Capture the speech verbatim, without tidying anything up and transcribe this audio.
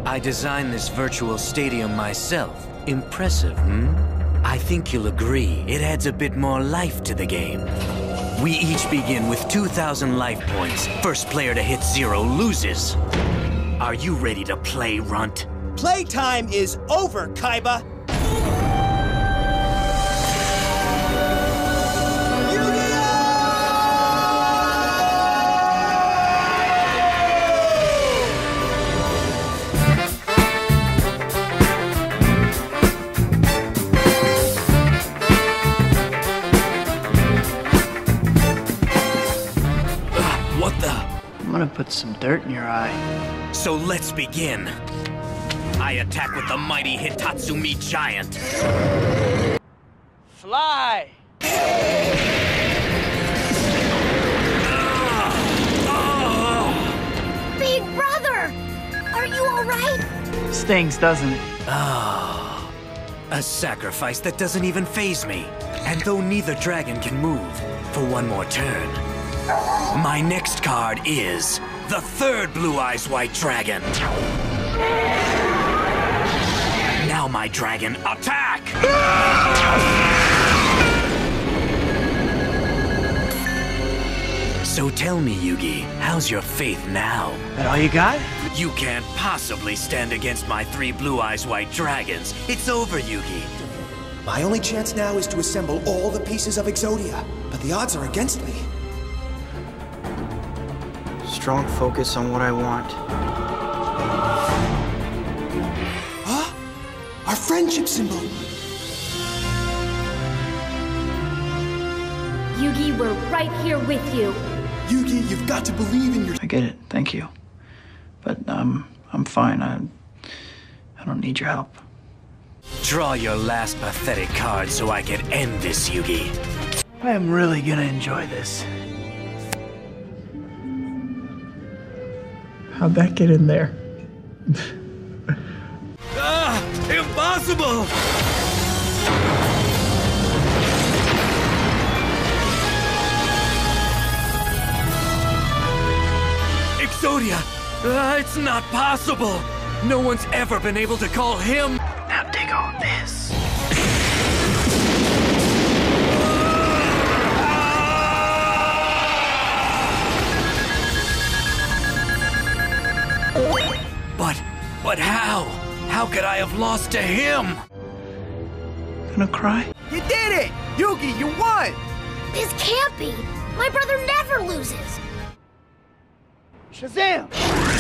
I designed this virtual stadium myself. Impressive, hmm? I think you'll agree, it adds a bit more life to the game. We each begin with two thousand life points. First player to hit zero loses. Are you ready to play, Runt? Playtime is over, Kaiba! I'm gonna put some dirt in your eye. So let's begin. I attack with the mighty Hitatsumi Giant. Fly! Big brother! Are you alright? Stings, doesn't it? Ah, a sacrifice that doesn't even faze me. And though neither dragon can move for one more turn, my next card is the third Blue Eyes White Dragon. Now my dragon, attack! So tell me, Yugi, how's your faith now? That all you got? You can't possibly stand against my three Blue Eyes White Dragons. It's over, Yugi. My only chance now is to assemble all the pieces of Exodia, but the odds are against me. Strong focus on what I want. Huh? Our friendship symbol! Yugi, we're right here with you. Yugi, you've got to believe in your... I get it, thank you. But, um, I'm fine. I, I don't need your help. Draw your last pathetic card so I can end this, Yugi. I am really gonna enjoy this. How'd that get in there? Ah! Impossible! Exodia! Uh, it's not possible! No one's ever been able to call him... Now dig on this. But, but how? How could I have lost to him? Gonna cry? You did it! Yugi, you won! This can't be. My brother never loses. Shazam!